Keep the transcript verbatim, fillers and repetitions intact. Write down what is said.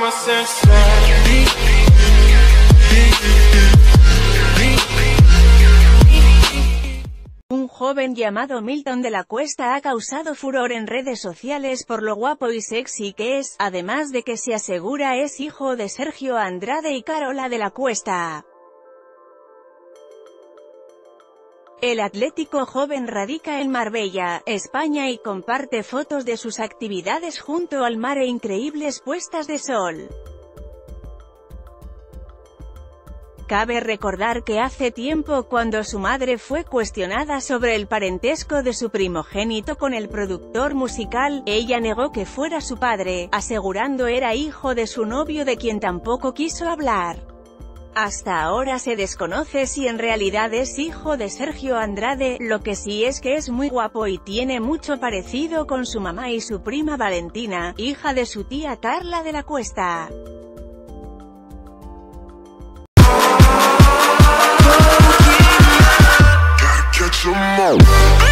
Un joven llamado Milton de la Cuesta ha causado furor en redes sociales por lo guapo y sexy que es, además de que se asegura es hijo de Sergio Andrade y Carola de la Cuesta. El atlético joven radica en Marbella, España y comparte fotos de sus actividades junto al mar e increíbles puestas de sol. Cabe recordar que hace tiempo, cuando su madre fue cuestionada sobre el parentesco de su primogénito con el productor musical, ella negó que fuera su padre, asegurando era hijo de su novio de quien tampoco quiso hablar. Hasta ahora se desconoce si en realidad es hijo de Sergio Andrade, lo que sí es que es muy guapo y tiene mucho parecido con su mamá y su prima Valentina, hija de su tía Carla de la Cuesta. Catch 'em all.